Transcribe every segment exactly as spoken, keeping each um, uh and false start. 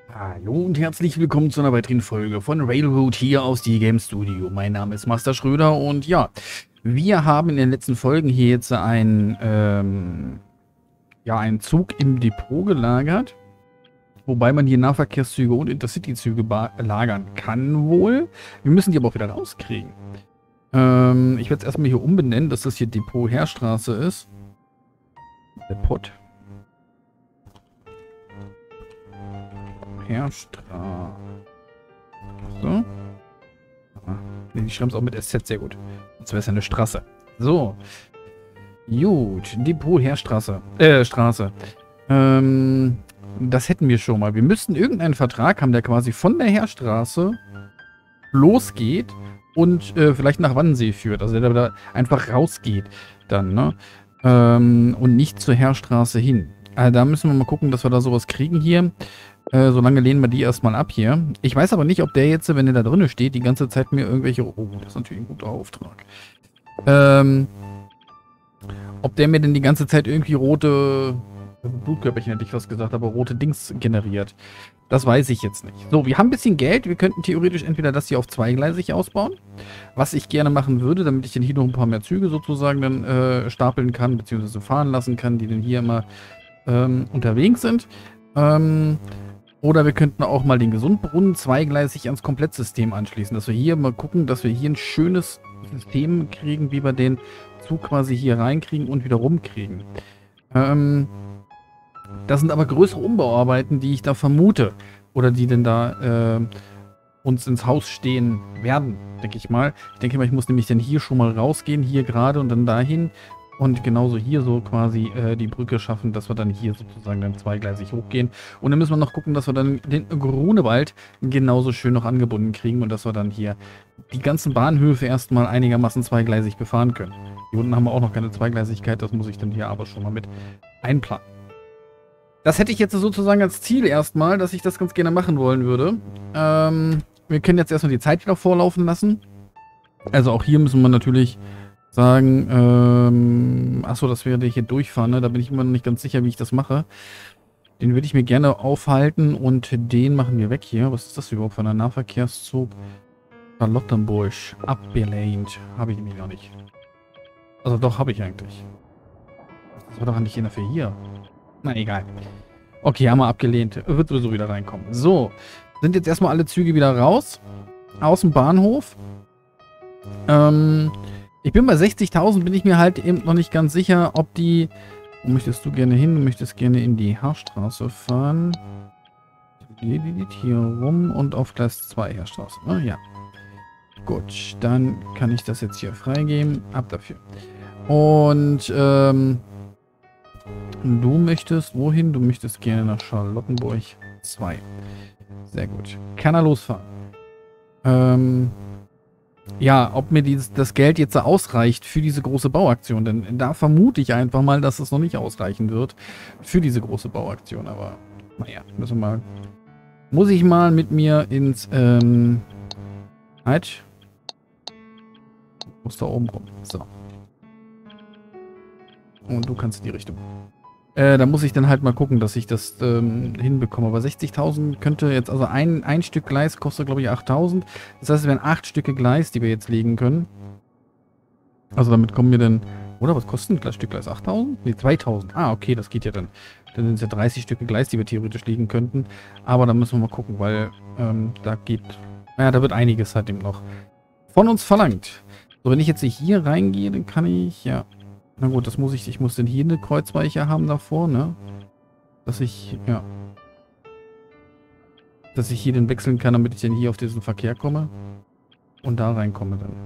Hallo und herzlich willkommen zu einer weiteren Folge von Railroad hier aus die Game Studio. Mein Name ist Master Schröder und ja, wir haben in den letzten Folgen hier jetzt einen, ähm, ja, einen Zug im Depot gelagert. Wobei man hier Nahverkehrszüge und Intercity-Züge lagern kann wohl. Wir müssen die aber auch wieder rauskriegen. Ähm, ich werde es erstmal hier umbenennen, dass das hier Depot Heerstraße ist. Depot. Heerstraße. So. Ah, nee, die schreiben es auch mit S Z, sehr gut. Sonst wäre es ja eine Straße. So. Gut. Depot Heerstraße. Äh, Straße. Ähm, das hätten wir schon mal. Wir müssten irgendeinen Vertrag haben, der quasi von der Heerstraße losgeht und äh, vielleicht nach Wannsee führt. Also der da einfach rausgeht dann, ne? Ähm, und nicht zur Heerstraße hin. Also da müssen wir mal gucken, dass wir da sowas kriegen hier. Äh, solange lehnen wir die erstmal ab hier. Ich weiß aber nicht, ob der jetzt, wenn der da drin steht, die ganze Zeit mir irgendwelche... Oh, das ist natürlich ein guter Auftrag. Ähm, ob der mir denn die ganze Zeit irgendwie rote... Blutkörperchen hätte ich fast gesagt, aber rote Dings generiert. Das weiß ich jetzt nicht. So, wir haben ein bisschen Geld. Wir könnten theoretisch entweder das hier auf zweigleisig ausbauen, was ich gerne machen würde, damit ich dann hier noch ein paar mehr Züge sozusagen dann äh, stapeln kann, beziehungsweise fahren lassen kann, die dann hier immer ähm, unterwegs sind. Ähm... Oder wir könnten auch mal den Gesundbrunnen zweigleisig ans Komplettsystem anschließen. Dass wir hier mal gucken, dass wir hier ein schönes System kriegen, wie wir den Zug quasi hier reinkriegen und wieder rumkriegen. Ähm, das sind aber größere Umbauarbeiten, die ich da vermute. Oder die denn da äh, uns ins Haus stehen werden, denke ich mal. Ich denke mal, ich muss nämlich dann hier schon mal rausgehen, hier gerade und dann dahin. Und genauso hier so quasi äh, die Brücke schaffen, dass wir dann hier sozusagen dann zweigleisig hochgehen. Und dann müssen wir noch gucken, dass wir dann den Grunewald genauso schön noch angebunden kriegen und dass wir dann hier die ganzen Bahnhöfe erstmal einigermaßen zweigleisig befahren können. Hier unten haben wir auch noch keine Zweigleisigkeit, das muss ich dann hier aber schon mal mit einplanen. Das hätte ich jetzt sozusagen als Ziel erstmal, dass ich das ganz gerne machen wollen würde. Ähm, wir können jetzt erstmal die Zeit wieder vorlaufen lassen. Also auch hier müssen wir natürlich... sagen, ähm, achso, das wäre hier durchfahren, ne? Da bin ich immer noch nicht ganz sicher, wie ich das mache. Den würde ich mir gerne aufhalten und den machen wir weg hier. Was ist das überhaupt für ein Nahverkehrszug? Charlottenburg, abgelehnt. Habe ich nämlich noch nicht. Also doch, habe ich eigentlich. Das war doch nicht einer für hier. Na, egal. Okay, haben wir abgelehnt. Wird sowieso wieder reinkommen. So, sind jetzt erstmal alle Züge wieder raus. Aus dem Bahnhof. Ähm... Ich bin bei sechzigtausend, bin ich mir halt eben noch nicht ganz sicher, ob die... Wo möchtest du gerne hin? Du möchtest gerne in die Heerstraße fahren. Hier rum und auf Gleis zwei Heerstraße. Ah, ja. Gut, dann kann ich das jetzt hier freigeben. Ab dafür. Und, ähm... du möchtest wohin? Du möchtest gerne nach Charlottenburg zwei. Sehr gut. Kann er losfahren. Ähm... Ja, ob mir dieses, das Geld jetzt ausreicht für diese große Bauaktion. Denn da vermute ich einfach mal, dass es noch nicht ausreichen wird für diese große Bauaktion. Aber naja, müssen wir mal. Muss ich mal mit mir ins, ähm, halt. Muss da oben rum. So. Und du kannst in die Richtung. Äh, da muss ich dann halt mal gucken, dass ich das ähm, hinbekomme. Aber sechzigtausend könnte jetzt, also ein, ein Stück Gleis kostet, glaube ich, achttausend. Das heißt, es wären acht Stücke Gleis, die wir jetzt legen können. Also damit kommen wir dann, oder was kostet ein Stück Gleis? achttausend? Ne, zweitausend. Ah, okay, das geht ja dann. Dann sind es ja dreißig Stücke Gleis, die wir theoretisch legen könnten. Aber da müssen wir mal gucken, weil ähm, da geht, naja, da wird einiges halt eben noch von uns verlangt. So, wenn ich jetzt hier reingehe, dann kann ich, ja... Na gut, das muss ich, ich muss denn hier eine Kreuzweiche haben davor, ne? Dass ich, ja. Dass ich hier den wechseln kann, damit ich dann hier auf diesen Verkehr komme. Und da reinkomme dann.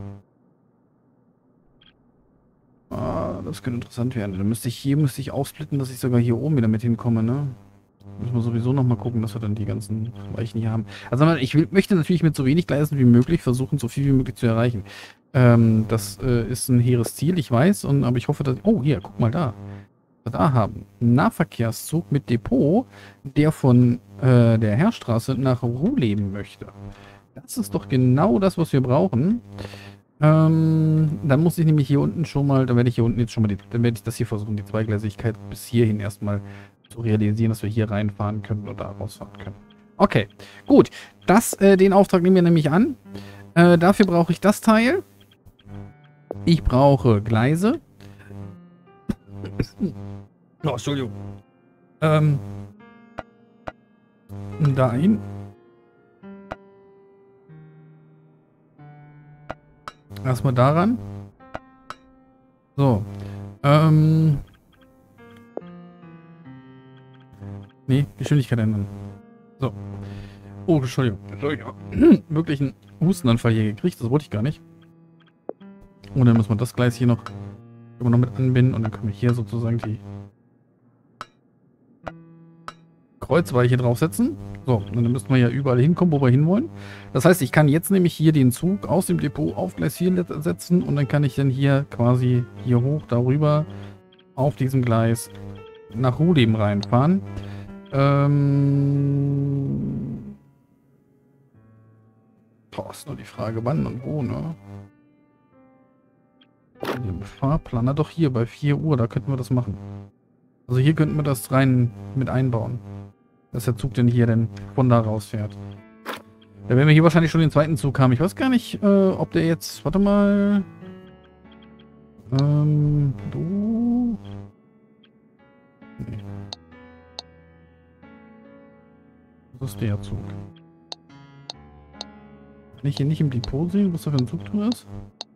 Ah, das könnte interessant werden. Dann müsste ich hier, müsste ich aufsplitten, dass ich sogar hier oben wieder mit hinkomme, ne? Müssen wir sowieso nochmal gucken, dass wir dann die ganzen Weichen hier haben. Also ich will, möchte natürlich mit so wenig Gleisen wie möglich versuchen, so viel wie möglich zu erreichen. Ähm, das äh, ist ein hehres Ziel, ich weiß, und, aber ich hoffe, dass... Oh, hier, guck mal da. Was wir da haben. Ein Nahverkehrszug mit Depot, der von äh, der Heerstraße nach Ruhleben möchte. Das ist doch genau das, was wir brauchen. Ähm, dann muss ich nämlich hier unten schon mal, dann werde ich hier unten jetzt schon mal, die, dann werde ich das hier versuchen, die Zweigleisigkeit bis hierhin erstmal zu realisieren, dass wir hier reinfahren können oder rausfahren können. Okay, gut. Das, äh, den Auftrag nehmen wir nämlich an. Äh, dafür brauche ich das Teil. Ich brauche Gleise. Oh, Entschuldigung. Ähm. Dahin. Erstmal daran. So. Ähm. Nee, Geschwindigkeit ändern. So. Oh, Entschuldigung. Entschuldigung. Wirklich einen Hustenanfall hier gekriegt. Das wollte ich gar nicht. Und dann muss man das Gleis hier noch, immer noch mit anbinden. Und dann können wir hier sozusagen die Kreuzweiche draufsetzen. So, und dann müssen wir ja überall hinkommen, wo wir hinwollen. Das heißt, ich kann jetzt nämlich hier den Zug aus dem Depot auf Gleis vier setzen. Und dann kann ich dann hier quasi hier hoch, darüber, auf diesem Gleis nach Ruhleben reinfahren. Ähm... Boah, ist nur die Frage, wann und wo, ne? Fahrplaner, doch hier bei vier Uhr, da könnten wir das machen. Also hier könnten wir das rein mit einbauen. Dass der Zug denn hier dann von da rausfährt. Da werden wir hier wahrscheinlich schon den zweiten Zug haben. Ich weiß gar nicht, äh, ob der jetzt... Warte mal... Ähm... Du... Nee. Das ist der Zug. Kann ich hier nicht im Depot sehen, was da für ein Zug drin ist?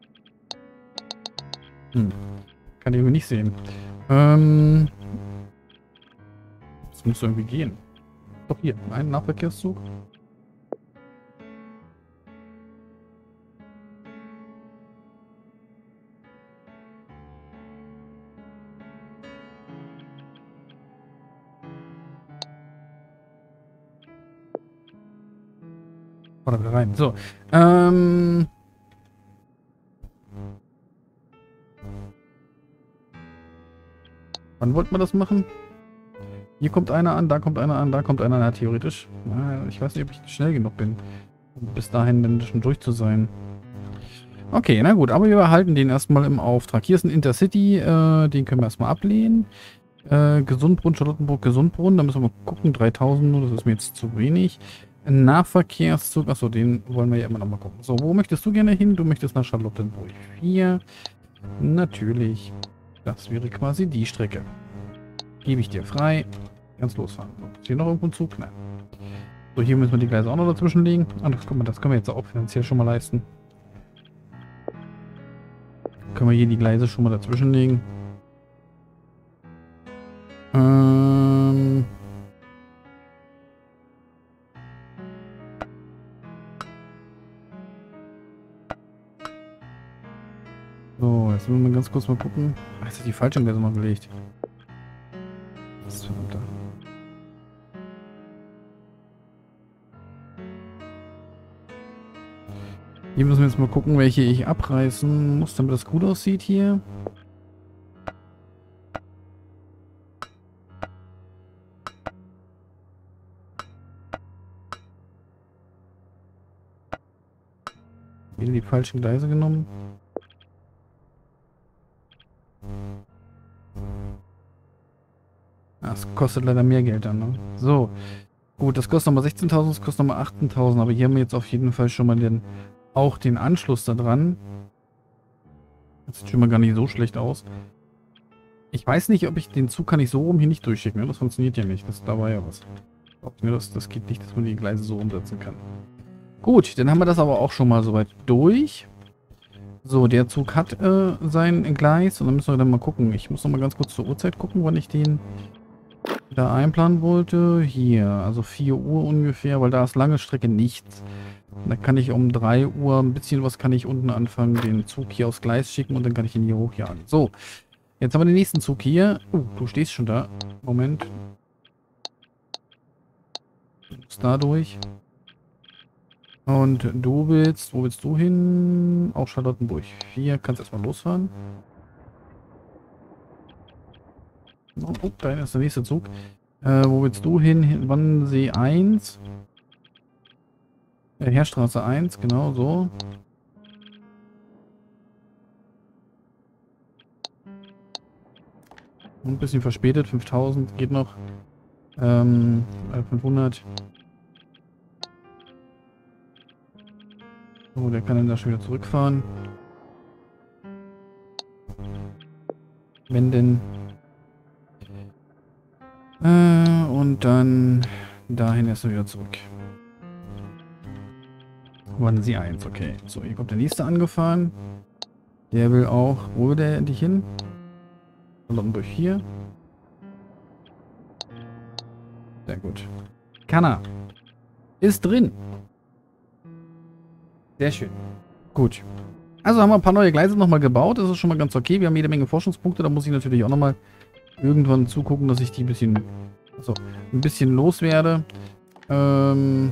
Hm. Kann ich irgendwie nicht sehen. Ähm... Das muss irgendwie gehen. Doch hier, ein Nahverkehrszug. Oder wieder rein. So. Ähm. Wann wollten wir das machen? Hier kommt einer an, da kommt einer an, da kommt einer an. Ja, theoretisch. Na, ich weiß nicht, ob ich schnell genug bin, um bis dahin dann schon durch zu sein. Okay, na gut, aber wir behalten den erstmal im Auftrag. Hier ist ein Intercity, äh, den können wir erstmal ablehnen. Äh, Gesundbrunn, Charlottenburg, Gesundbrunn, da müssen wir mal gucken. dreitausend nur, das ist mir jetzt zu wenig. Ein Nahverkehrszug, achso, den wollen wir ja immer noch mal gucken. So, wo möchtest du gerne hin? Du möchtest nach Charlottenburg vier. Natürlich. Das wäre quasi die Strecke. Gebe ich dir frei. Ganz losfahren. So, ist hier noch irgendwo ein Zug? Nein. So, hier müssen wir die Gleise auch noch dazwischen legen. Ach, guck mal, das können wir jetzt auch finanziell schon mal leisten. Können wir hier die Gleise schon mal dazwischen legen. Ähm... So, jetzt müssen wir mal ganz kurz mal gucken. Ach, jetzt hat die falsche Gleise noch gelegt. Das ist verdammter. Hier müssen wir jetzt mal gucken, welche ich abreißen muss, damit das gut aussieht hier. Wieder die falschen Gleise genommen. Das kostet leider mehr Geld dann, ne? So. Gut, das kostet nochmal sechzehntausend, das kostet nochmal achtzehntausend, aber hier haben wir jetzt auf jeden Fall schon mal den, auch den Anschluss da dran. Das sieht schon mal gar nicht so schlecht aus. Ich weiß nicht, ob ich den Zug kann ich so rum hier nicht durchschicken, ne? Das funktioniert ja nicht. Das, da war ja was. Glaubt mir, das, das geht nicht, dass man die Gleise so umsetzen kann. Gut, dann haben wir das aber auch schon mal soweit durch. So, der Zug hat äh, sein Gleis und dann müssen wir dann mal gucken. Ich muss noch mal ganz kurz zur Uhrzeit gucken, wann ich den da einplanen wollte. Hier, also vier Uhr ungefähr, weil da ist lange Strecke nichts. Da kann ich um drei Uhr ein bisschen was kann ich unten anfangen, den Zug hier aufs Gleis schicken und dann kann ich ihn hier hochjagen. So, jetzt haben wir den nächsten Zug hier. Uh, du stehst schon da. Moment. Du musst da durch. Und du willst, wo willst du hin? Auch Charlottenburg vier. Kannst erstmal losfahren. Oh, oh, da ist der nächste Zug. Äh, wo willst du hin? Wannsee eins. Äh, Heerstraße eins, genau so. Ein bisschen verspätet, fünftausend geht noch. Ähm, fünfhundert. So, der kann dann da schon wieder zurückfahren. Wenn denn. Äh, und dann dahin erst wieder zurück. Wannsee eins, okay. So, hier kommt der nächste angefahren. Der will auch. Wo will der endlich hin? Charlottenburg hier. Sehr gut. Kann er. Ist drin. Sehr schön. Gut. Also haben wir ein paar neue Gleise nochmal gebaut. Das ist schon mal ganz okay. Wir haben jede Menge Forschungspunkte. Da muss ich natürlich auch nochmal irgendwann zugucken, dass ich die ein bisschen, also ein bisschen loswerde. Ähm,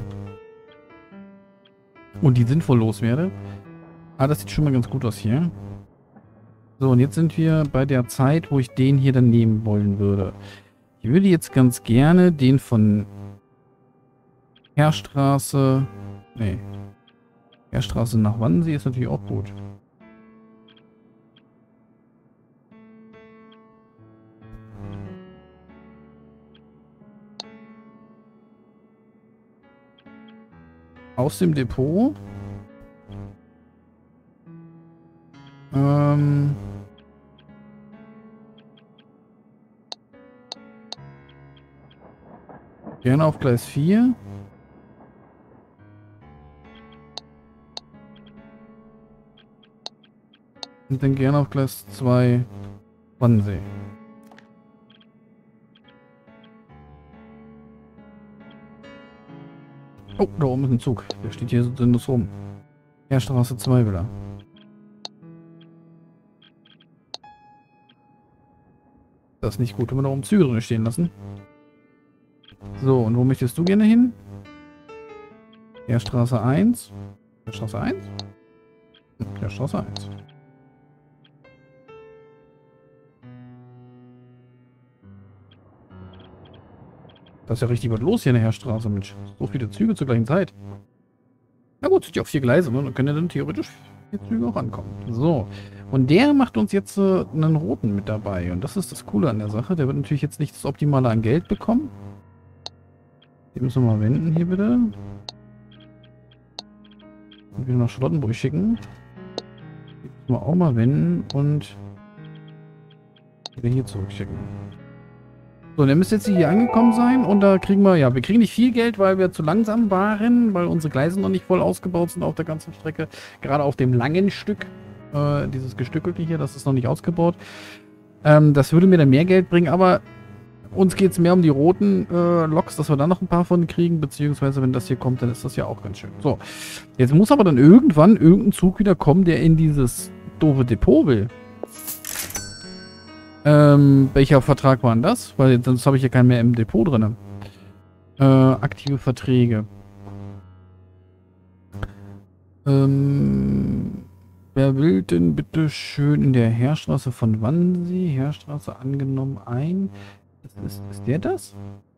und die sinnvoll loswerde. Aber das sieht schon mal ganz gut aus hier. So, und jetzt sind wir bei der Zeit, wo ich den hier dann nehmen wollen würde. Ich würde jetzt ganz gerne den von Heerstraße... Nee. Heerstraße nach Wannsee ist natürlich auch gut. Aus dem Depot. Ähm... Gerne auf Gleis vier. Und dann gerne auf Gleis zwei Wannsee. Oh, da oben ist ein Zug. Der steht hier so sinnlos rum. Heerstraße zwei wieder. Das ist nicht gut, wenn wir da oben Züge drin stehen lassen. So, und wo möchtest du gerne hin? Heerstraße eins. Heerstraße eins? Hm, Heerstraße eins. Da ist ja richtig was los hier in der Heerstraße, Mensch. So viele Züge zur gleichen Zeit. Na gut, sind ja auch vier Gleise, ne? Dann können ja dann theoretisch vier Züge auch ankommen. So. Und der macht uns jetzt äh, einen roten mit dabei. Und das ist das Coole an der Sache. Der wird natürlich jetzt nicht das Optimale an Geld bekommen. Den müssen wir mal wenden hier bitte. Und wieder nach Charlottenburg schicken. Den müssen wir auch mal wenden und wieder hier zurückschicken. So, der müsste jetzt hier angekommen sein und da kriegen wir, ja, wir kriegen nicht viel Geld, weil wir zu langsam waren, weil unsere Gleise noch nicht voll ausgebaut sind auf der ganzen Strecke. Gerade auf dem langen Stück, äh, dieses Gestückelte hier, das ist noch nicht ausgebaut. Ähm, das würde mir dann mehr Geld bringen, aber uns geht es mehr um die roten äh, Loks, dass wir da noch ein paar von kriegen, beziehungsweise wenn das hier kommt, dann ist das ja auch ganz schön. So, jetzt muss aber dann irgendwann irgendein Zug wieder kommen, der in dieses doofe Depot will. Ähm, welcher Vertrag war denn das? Weil sonst habe ich ja keinen mehr im Depot drin. Äh, aktive Verträge. Ähm, wer will denn bitte schön in der Heerstraße von Wannsee? Heerstraße angenommen ein. Ist, ist, ist der das?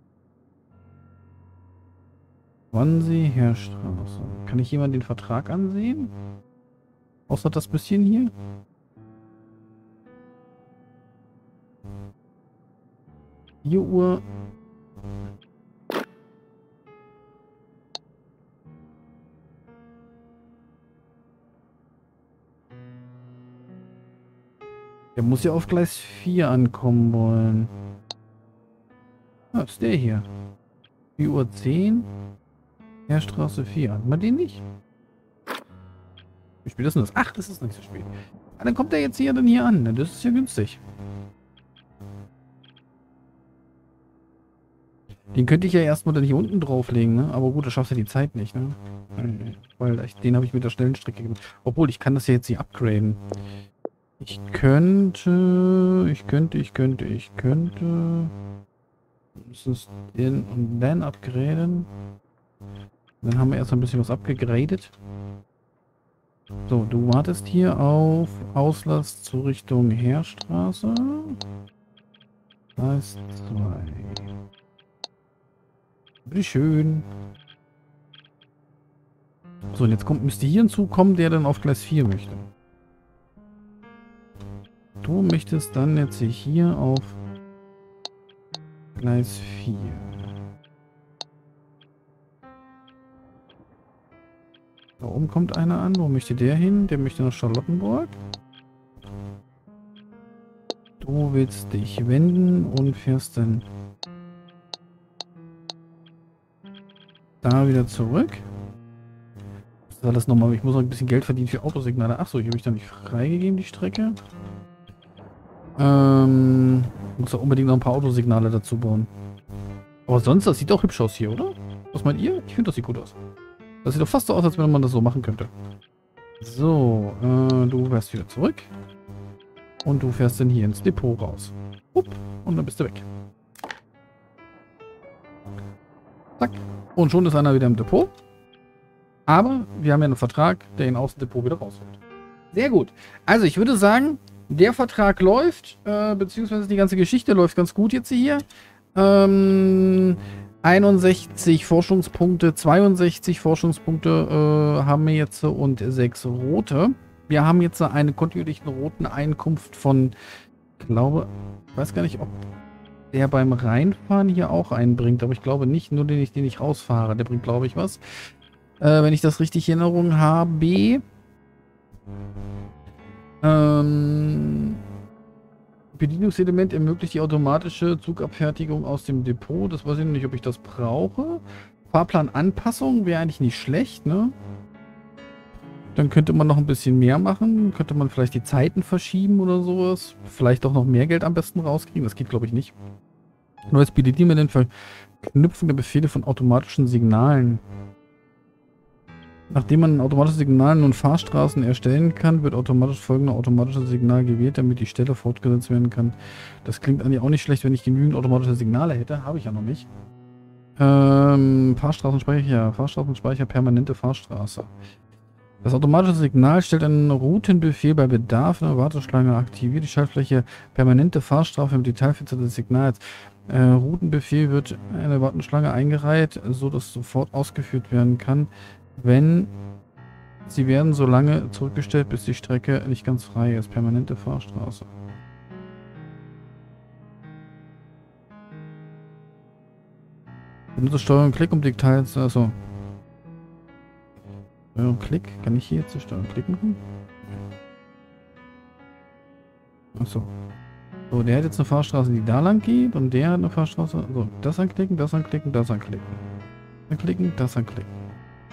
Wannsee, Heerstraße. Kann ich jemand den Vertrag ansehen? Außer das bisschen hier? vier Uhr. Der muss ja auf Gleis vier ankommen wollen. Ah, ist der hier. vier Uhr zehn. Heerstraße vier. Hat man den nicht? Wie spät ist denn das? Ach, das ist nicht so spät. Ah, dann kommt er jetzt hier dann hier an. Das ist ja günstig. Den könnte ich ja erstmal dann hier unten drauflegen, ne? Aber gut, da schaffst du die Zeit nicht, ne? Weil ich, den habe ich mit der schnellen Strecke gemacht. Obwohl, ich kann das ja jetzt hier upgraden. Ich könnte, ich könnte, ich könnte, ich könnte. Das ist in und dann upgraden. Dann haben wir erst ein bisschen was abgegradet. So, du wartest hier auf Auslass zur Richtung Heerstraße. Gleis zwei. Bitteschön. So, und jetzt kommt, müsste hier ein Zug kommen, der dann auf Gleis vier möchte. Du möchtest dann jetzt hier auf Gleis vier. Da oben kommt einer an. Wo möchte der hin? Der möchte nach Charlottenburg. Du willst dich wenden und fährst dann da wieder zurück. Das ist alles nochmal. Ich muss noch ein bisschen Geld verdienen für Autosignale. Achso, ich habe mich da nicht freigegeben, die Strecke. Ähm, muss doch unbedingt noch ein paar Autosignale dazu bauen. Aber sonst, das sieht auch hübsch aus hier, oder? Was meint ihr? Ich finde, das sieht gut aus. Das sieht doch fast so aus, als wenn man das so machen könnte. So, äh, du fährst wieder zurück. Und du fährst dann hier ins Depot raus. Upp, und dann bist du weg. Zack. Und schon ist einer wieder im Depot. Aber wir haben ja einen Vertrag, der ihn aus dem Depot wieder rausholt. Sehr gut. Also ich würde sagen, der Vertrag läuft, äh, beziehungsweise die ganze Geschichte läuft ganz gut jetzt hier. Ähm, einundsechzig Forschungspunkte, zweiundsechzig Forschungspunkte äh, haben wir jetzt und sechs rote. Wir haben jetzt eine kontinuierliche roten Einkunft von, ich glaube, ich weiß gar nicht, ob der beim Reinfahren hier auch einbringt, aber ich glaube nicht, nur den ich, den ich rausfahre. Der bringt, glaube ich, was. Äh, wenn ich das richtig in Erinnerung habe. Ähm, Bedienungselement ermöglicht die automatische Zugabfertigung aus dem Depot. Das weiß ich nicht, ob ich das brauche. Fahrplananpassung wäre eigentlich nicht schlecht, ne? Dann könnte man noch ein bisschen mehr machen. Könnte man vielleicht die Zeiten verschieben oder sowas. Vielleicht auch noch mehr Geld am besten rauskriegen. Das geht, glaube ich, nicht. Neues Bedienungselement Verknüpfung der Befehle von automatischen Signalen. Nachdem man automatische Signale nun Fahrstraßen erstellen kann, wird automatisch folgende automatische Signal gewählt, damit die Stelle fortgesetzt werden kann. Das klingt eigentlich auch nicht schlecht, wenn ich genügend automatische Signale hätte. Habe ich ja noch nicht. Ähm, Fahrstraßenspeicher, Fahrstraßenspeicher, permanente Fahrstraße. Das automatische Signal stellt einen Routenbefehl bei Bedarf in der Warteschlange. Aktiviert die Schaltfläche permanente Fahrstraße im Detailfenster des Signals. Äh, Routenbefehl wird in eine Warteschlange eingereiht, so dass sofort ausgeführt werden kann, wenn sie werden so lange zurückgestellt, bis die Strecke nicht ganz frei ist. Permanente Fahrstraße. Benutze Steuerung Klick, um Details. Also Steuerung Klick. Kann ich hier jetzt die Steuerung Klick machen? Achso. So, der hat jetzt eine Fahrstraße, die da lang geht, und der hat eine Fahrstraße. So, das anklicken, das anklicken, das anklicken. Anklicken, das anklicken.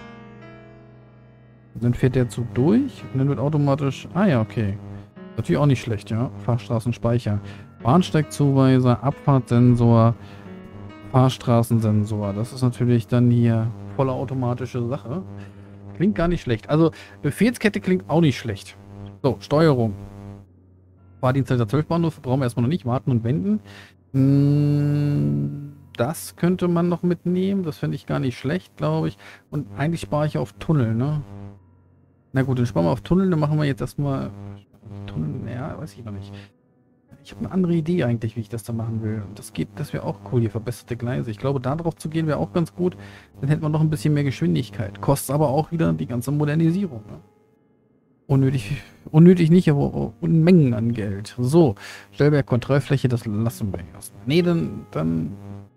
Und dann fährt der Zug durch und dann wird automatisch... Ah ja, okay. Natürlich auch nicht schlecht, ja. Fahrstraßenspeicher. Bahnsteigzuweiser, Abfahrtssensor, Fahrstraßensensor. Das ist natürlich dann hier volle automatische Sache. Klingt gar nicht schlecht. Also Befehlskette klingt auch nicht schlecht. So, Steuerung. Fahrdienstleiter zwölf Bahnhof. Brauchen wir erstmal noch nicht. Warten und wenden. Hm... Das könnte man noch mitnehmen. Das fände ich gar nicht schlecht, glaube ich. Und eigentlich spare ich auf Tunnel, ne? Na gut, dann sparen wir auf Tunnel. Dann machen wir jetzt erstmal Tunnel. Ja, weiß ich noch nicht. Ich habe eine andere Idee eigentlich, wie ich das da machen will. Und das geht, das wäre auch cool hier. Verbesserte Gleise. Ich glaube, da drauf zu gehen wäre auch ganz gut. Dann hätte man noch ein bisschen mehr Geschwindigkeit. Kostet aber auch wieder die ganze Modernisierung, ne? Unnötig, unnötig nicht, aber Unmengen an Geld. So, Stellberg Kontrollfläche, das lassen wir erstmal. Nee, dann, dann...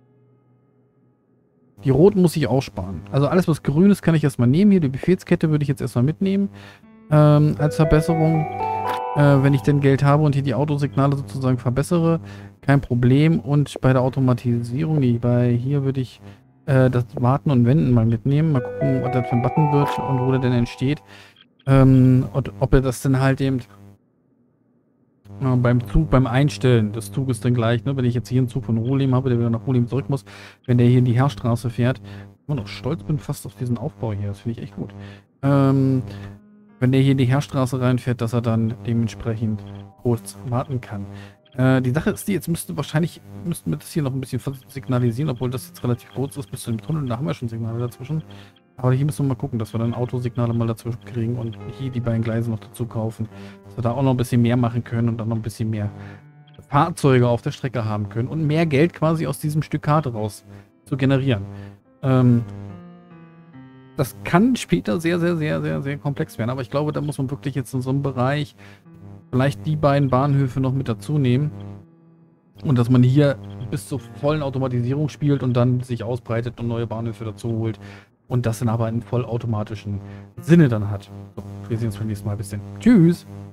Die roten muss ich auch sparen. Also alles, was grün ist, kann ich erstmal nehmen. Hier die Befehlskette würde ich jetzt erstmal mitnehmen. Ähm, als Verbesserung. Äh, wenn ich denn Geld habe und hier die Autosignale sozusagen verbessere. Kein Problem. Und bei der Automatisierung, die bei hier würde ich äh, das Warten und Wenden mal mitnehmen. Mal gucken, was das für ein Button wird und wo der denn entsteht. Ähm, und ob er das dann halt eben äh, beim Zug, beim Einstellen des Zuges dann gleich, ne, wenn ich jetzt hier einen Zug von Ruhlim habe, der wieder nach Ruhlim zurück muss, wenn der hier in die Heerstraße fährt, immer noch stolz bin fast auf diesen Aufbau hier, das finde ich echt gut. Ähm, wenn der hier in die Heerstraße reinfährt, dass er dann dementsprechend kurz warten kann. Äh, die Sache ist die, jetzt müsste wahrscheinlich, müssten wir das hier noch ein bisschen signalisieren, obwohl das jetzt relativ kurz ist bis zu dem Tunnel, da haben wir schon Signale dazwischen. Aber hier müssen wir mal gucken, dass wir dann Autosignale mal dazwischen kriegen und hier die beiden Gleise noch dazu kaufen. Dass wir da auch noch ein bisschen mehr machen können und dann noch ein bisschen mehr Fahrzeuge auf der Strecke haben können und mehr Geld quasi aus diesem Stück Karte raus zu generieren. Ähm, das kann später sehr, sehr, sehr, sehr, sehr komplex werden. Aber ich glaube, da muss man wirklich jetzt in so einem Bereich vielleicht die beiden Bahnhöfe noch mit dazu nehmen. Und dass man hier bis zur vollen Automatisierung spielt und dann sich ausbreitet und neue Bahnhöfe dazu holt. Und das dann aber in vollautomatischen Sinne dann hat. So, wir sehen uns beim nächsten Mal. Bis dann. Tschüss.